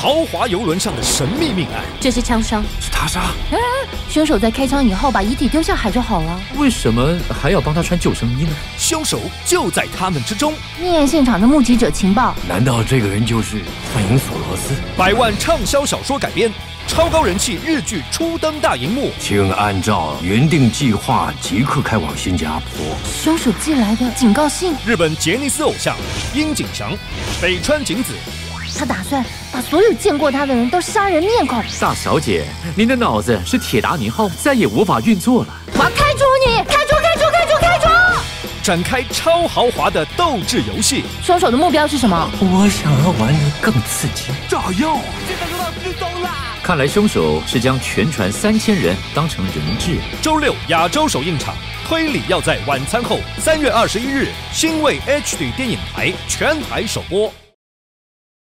豪华游轮上的神秘命案。 这是枪伤， 是他杀。 凶手在开枪以后把遗体丢下海就好了。 为什么还要帮他穿救生衣呢？ 凶手就在他们之中。 命案现场的目击者情报， 难道这个人就是幻影索罗斯 ？100万畅销小说改编，超高人气日剧初登大荧幕。 请按照原定计划即刻开往新加坡。 凶手寄来的警告信。 日本杰尼斯偶像樱井翔，北川景子。 他打算把所有见过他的人都杀人灭口。 大小姐，您的脑子是铁达尼号，再也无法运作了。 我要开除你！开除！ 展开超豪华的斗智游戏。 凶手的目标是什么？ 我想要玩得更刺激。炸药！现在就到日东啦！看来凶手是将全船3000人当成人质。 周6亚洲首映场，推理要在晚餐后3月21日，新卫 HD 电影台全台首播。